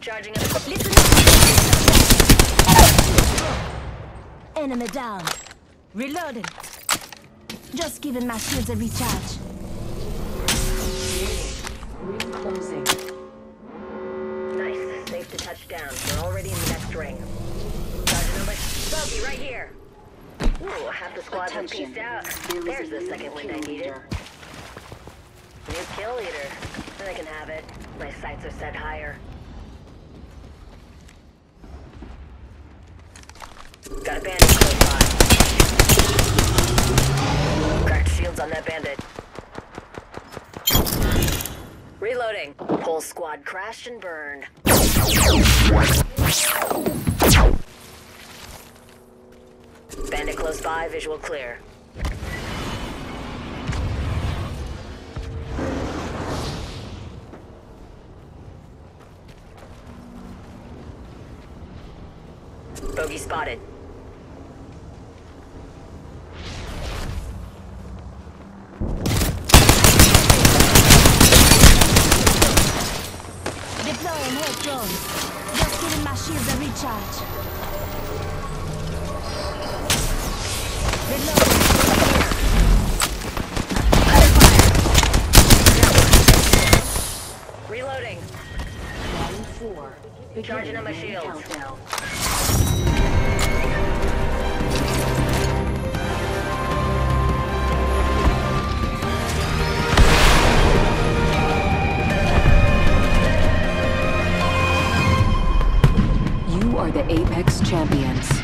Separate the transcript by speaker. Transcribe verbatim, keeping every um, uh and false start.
Speaker 1: Charging up. Listen.
Speaker 2: Enemy down. Reloading. Just giving my shields a recharge.
Speaker 3: Closing.
Speaker 1: Nice. Safe to touch down. We're already in the next ring. Charging up. Bogey right here. Ooh, half the squad's been pieced out. There's the second wind I needed. New kill leader. I can have it. My sights are set higher. Got a bandit close by. Cracked shields on that bandit. Reloading. Whole squad crashed and burned. Bandit close by, visual clear. Bogey spotted.
Speaker 2: Deploying head drones. Just giving my shields a recharge. Reloading.
Speaker 1: Reloading.
Speaker 3: Round four.
Speaker 1: Charging on my shield.
Speaker 3: Countdown. You are the Apex Champions.